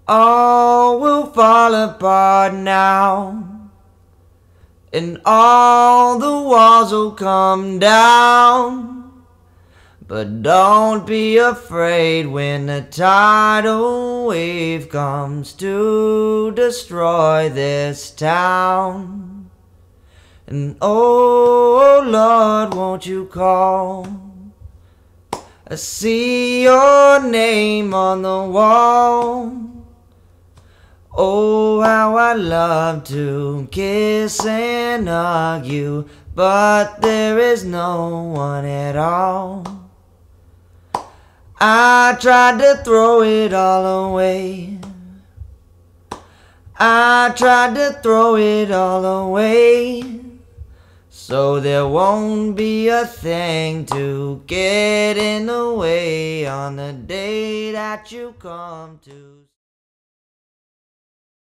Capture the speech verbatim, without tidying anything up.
all will fall apart now, and all the walls will come down. But don't be afraid when the tidal wave comes to destroy this town. And oh Lord, won't you call? I see your name on the wall. Oh, how I love to kiss and hug you, but there is no one at all. I tried to throw it all away. I tried to throw it all away, so there won't be a thing to get in the way on the day that you come to.